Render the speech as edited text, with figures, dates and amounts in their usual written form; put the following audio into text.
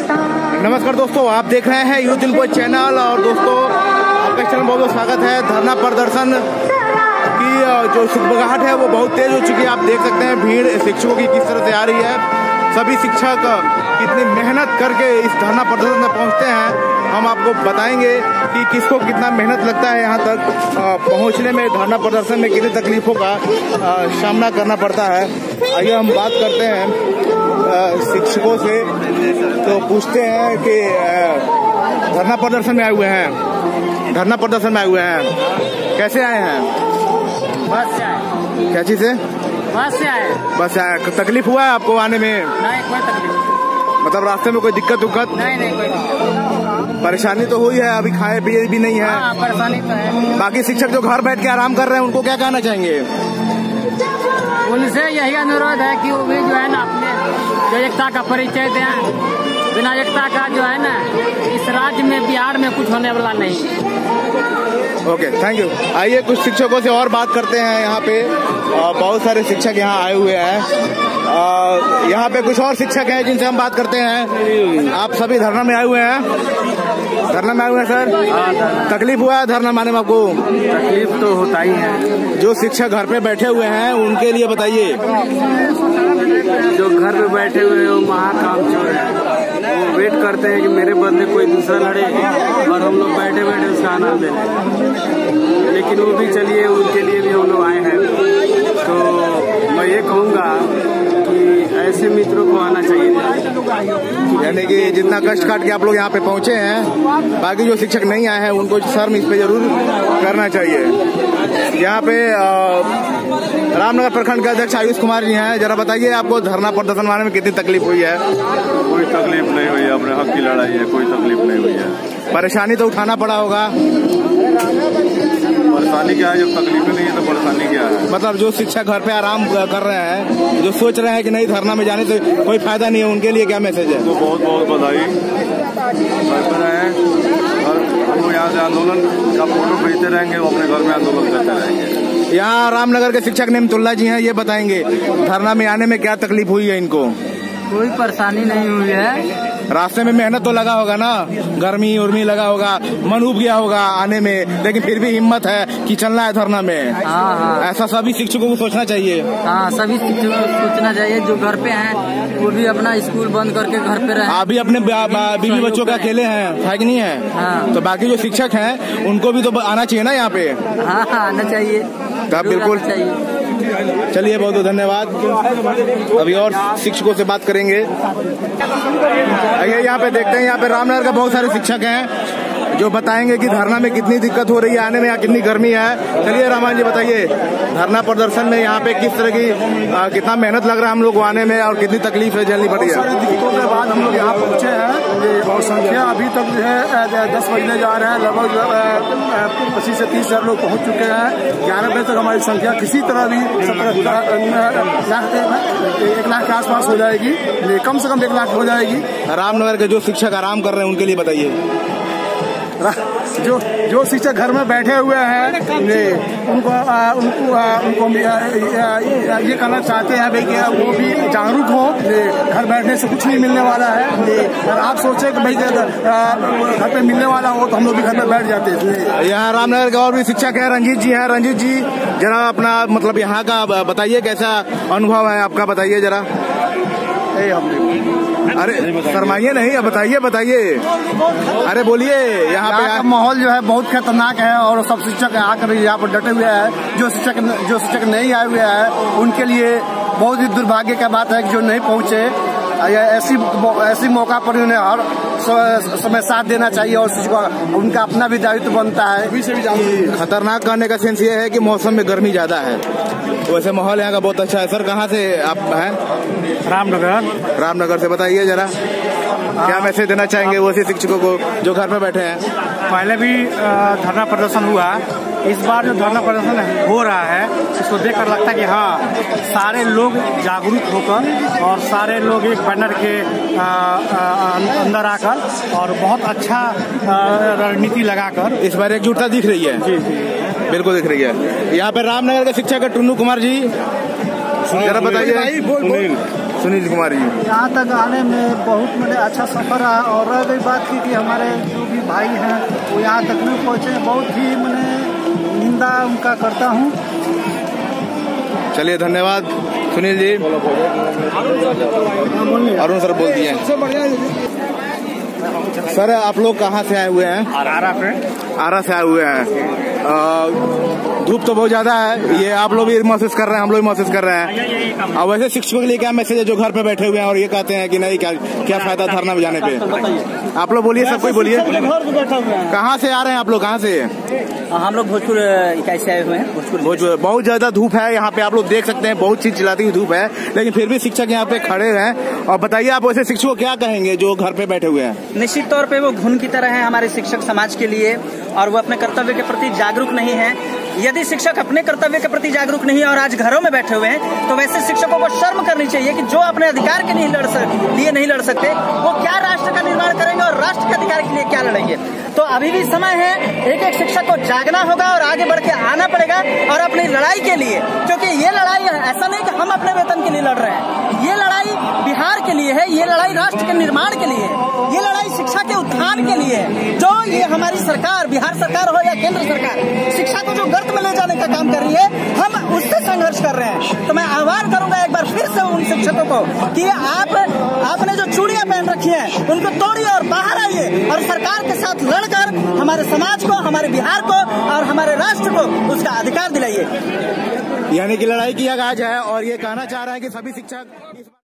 नमस्कार दोस्तों, आप देख रहे हैं यूथ इनको चैनल। और दोस्तों, आपका चैनल बहुत बहुत स्वागत है। धरना प्रदर्शन की जो सुगबगाहट है वो बहुत तेज हो चुकी है। आप देख सकते हैं भीड़ शिक्षकों की किस तरह से आ रही है। सभी शिक्षक कितनी मेहनत करके इस धरना प्रदर्शन में पहुंचते हैं, हम आपको बताएंगे कि किसको कितना मेहनत लगता है यहाँ तक पहुँचने में। धरना प्रदर्शन में कितनी तकलीफों का सामना करना पड़ता है। आइए हम बात करते हैं शिक्षकों से, तो पूछते हैं कि धरना प्रदर्शन में आए हुए हैं, धरना प्रदर्शन में आए हुए हैं, कैसे आए हैं? बस से आए। क्या चीज से? बस से आए। बस से आए। तकलीफ हुआ है आपको आने में? नहीं, कोई तकलीफ। मतलब रास्ते में कोई दिक्कत उक्कत? नहीं, कोई दिक्कत। परेशानी तो हुई है, अभी खाए पिए भी नहीं है। हाँ, परेशानी तो है। बाकी शिक्षक जो घर बैठ के आराम कर रहे हैं उनको क्या कहना चाहेंगे? उनसे यही अनुरोध है कि वो भी जो है ना अपने जो एकता का परिचय दें। बिना एकता का जो है ना इस राज्य में, बिहार में कुछ होने वाला नहीं। Okay, thank you. आइए कुछ शिक्षकों से और बात करते हैं। यहाँ पे बहुत सारे शिक्षक यहाँ आए हुए हैं। यहाँ पे कुछ और शिक्षक हैं जिनसे हम बात करते हैं। आप सभी धरना में आए हुए हैं? धरना में आए हुए हैं सर? तकलीफ हुआ है धरना माने में आपको? तकलीफ तो होता ही है। जो शिक्षक घर पे बैठे हुए हैं उनके लिए बताइए। जो घर पे बैठे हुए हैं वो महाकामचोर है। वो वेट करते हैं कि मेरे बदले कोई दूसरा लड़े और हम लोग बैठे बैठे उसका आनंद ले लें। लेकिन वो भी चलिए, उनके लिए भी हम लोग आए हैं। तो मैं ये कहूँगा कि ऐसे मित्रों को आना चाहिए। यानी कि जितना कष्ट काट के आप लोग यहाँ पे पहुँचे हैं, बाकी जो शिक्षक नहीं आए हैं उनको शर्म इस पे जरूर करना चाहिए। यहाँ पे रामनगर प्रखंड के अध्यक्ष आयुष कुमार जी हैं। जरा बताइए, आपको धरना प्रदर्शन मारने में कितनी तकलीफ हुई है? कोई तकलीफ नहीं हुई है, अपने हक की लड़ाई है, कोई तकलीफ नहीं हुई है। परेशानी तो उठाना पड़ा होगा? परेशानी क्या है? जब तकलीफ नहीं है तो परेशानी क्या है? मतलब जो शिक्षक घर पे आराम कर रहे हैं, जो सोच रहे हैं कि नहीं धरना में जाने से कोई फायदा नहीं है, उनके लिए क्या मैसेज है? तो बहुत बहुत बधाई करते रहे और हम लोग यहाँ से आंदोलन का फोटो भेजते रहेंगे, वो अपने घर में आंदोलन करते रहेंगे। यहाँ रामनगर के शिक्षक नेमतुल्ला जी हैं, ये बताएंगे धरना में आने में क्या तकलीफ हुई है इनको? कोई परेशानी नहीं हुई है। रास्ते में मेहनत तो लगा होगा ना, गर्मी उर्मी लगा होगा, मन उब गया होगा आने में, लेकिन फिर भी हिम्मत है कि चलना है धरना में। हाँ। ऐसा सभी शिक्षकों को सोचना चाहिए। हाँ, सभी शिक्षकों को सोचना चाहिए। जो घर पे हैं वो भी अपना स्कूल बंद करके घर पे रहे। अभी अपने बीवी बच्चों के अकेले हैं, है कि नहीं है? हाँ। तो बाकी जो शिक्षक हैं उनको भी तो आना चाहिए ना यहाँ पे। हाँ, आना चाहिए। बिल्कुल चाहिए। चलिए, बहुत बहुत धन्यवाद। अभी और शिक्षकों से बात करेंगे। आइए यहाँ पे देखते हैं, यहाँ पे रामनगर का बहुत सारे शिक्षक हैं जो बताएंगे कि धरना में कितनी दिक्कत हो रही है आने में, यहाँ कितनी गर्मी है। चलिए रामान जी बताइए, धरना प्रदर्शन में यहाँ पे किस तरह की कितना मेहनत लग रहा है हम लोग को आने में और कितनी तकलीफ है झेलनी पड़ी है? दिक्कतों के बाद हम लोग यहाँ पहुँचे हैं और संख्या अभी तक जो है 10 बजने जा रहे हैं। लगभग 25 से 30 हजार लोग पहुँच चुके हैं। 11 बजे तक हमारी संख्या किसी तरह भी 1 लाख के आसपास हो जाएगी, कम से कम 1 लाख हो जाएगी। रामनगर के जो शिक्षक आराम कर रहे हैं उनके लिए बताइए। जो शिक्षक घर में बैठे हुए हैं उनको ये कहना चाहते हैं भाई कि वो भी जागरूक हो। घर बैठने से कुछ नहीं मिलने वाला है। और आप सोचे कि भाई घर पे मिलने वाला हो तो हम लोग भी घर में बैठ जाते हैं। यहाँ रामनगर के और भी शिक्षक हैं, रंजीत जी हैं। रंजीत जी जरा अपना मतलब यहाँ का बताइए, कैसा अनुभव है आपका, बताइए जरा। अरे शर्माइए नहीं, अब बताइए। अरे बोलिए। यहाँ पे माहौल जो है बहुत खतरनाक है और सब शिक्षक आकर यहाँ पर डटे हुए हैं। जो शिक्षक नहीं आए हुए हैं उनके लिए बहुत ही दुर्भाग्य की बात है कि जो नहीं पहुँचे। ऐसी मौका पर उन्हें हर समय साथ देना चाहिए और उनका अपना भी दायित्व बनता है। खतरनाक करने का सेंस ये है कि मौसम में गर्मी ज्यादा है, वैसे माहौल यहाँ का बहुत अच्छा है। सर कहाँ से आप हैं? रामनगर से। बताइए जरा, क्या मैसेज देना चाहेंगे वो शिक्षकों को जो घर में बैठे हैं? पहले भी धरना प्रदर्शन हुआ, इस बार जो धरना प्रदर्शन हो रहा है इसको देखकर लगता है कि हाँ, सारे लोग जागरूक होकर और सारे लोग एक बैनर के अंदर आकर और बहुत अच्छा रणनीति लगाकर इस बार एकजुटता दिख रही है। जी बिल्कुल दिख रही है। यहाँ पे रामनगर के शिक्षक है टुन्नू कुमार जी, जरा बताइए। सुनील कुमार जी? यहाँ तक आने में बहुत मैंने अच्छा सफर रहा। और रह गई बात की कि हमारे जो भी भाई हैं वो यहाँ तक नहीं पहुँचे, बहुत ही मैंने निंदा उनका करता हूँ। चलिए धन्यवाद सुनील जी। अरुण सर बोल दिए। सर आप लोग कहाँ से आए हुए हैं? आरा से आए हुए हैं। धूप तो बहुत ज्यादा है, ये आप लोग भी महसूस कर रहे हैं, हम लोग भी महसूस कर रहे हैं। और वैसे शिक्षकों के लिए क्या मैसेज है जो घर पे बैठे हुए हैं और ये कहते हैं कि नहीं क्या फायदा धरना में जाने पे? आप लोग बोलिए, सब कोई बोलिए। कहाँ से आ रहे हैं आप लोग? कहाँ से? हम लोग भोजपुर इकाई से आए हुए हैं। भोजपुर। बहुत ज्यादा धूप है यहाँ पे, आप लोग देख सकते हैं, बहुत चीज चिल्लाती हुई धूप है, लेकिन फिर भी शिक्षक यहाँ पे खड़े हैं। और बताइए आप वैसे शिक्षकों को क्या कहेंगे जो घर पे बैठे हुए हैं? निश्चित तौर पे वो घुन की तरह है हमारे शिक्षक समाज के लिए, और वो अपने कर्तव्य के प्रति जागरूक नहीं है। यदि शिक्षक अपने कर्तव्य के प्रति जागरूक नहीं है और आज घरों में बैठे हुए हैं, तो वैसे शिक्षकों को शर्म करनी चाहिए कि जो अपने अधिकार के लिए नहीं लड़ सकते, वो क्या राष्ट्र का निर्माण करेंगे और राष्ट्र के अधिकार के लिए क्या लड़ेंगे। तो अभी भी समय है, एक एक शिक्षक को जागना होगा और आगे बढ़ के आना पड़ेगा और अपनी लड़ाई के लिए, क्योंकि ये लड़ाई ऐसा नहीं कि हम अपने वेतन के लिए लड़ रहे हैं, ये लड़ाई बिहार के लिए है, ये लड़ाई राष्ट्र के निर्माण के लिए है, ये लड़ाई शिक्षा के उत्थान के लिए है। जो ये हमारी सरकार, बिहार सरकार हो या केंद्र सरकार, शिक्षा को जो गर्त में ले जाने का काम कर रही है, हम उससे संघर्ष कर रहे हैं। तो मैं आह्वान करूंगा एक बार फिर से उन शिक्षकों को कि आपने जो चूड़ियां पहन रखी हैं उनको तोड़िए और बाहर आइए और सरकार के साथ लड़कर हमारे समाज को, हमारे बिहार को और हमारे राष्ट्र को उसका अधिकार दिलाइए। यानी कि लड़ाई की आगाज है और ये कहना चाह रहे हैं कि सभी शिक्षक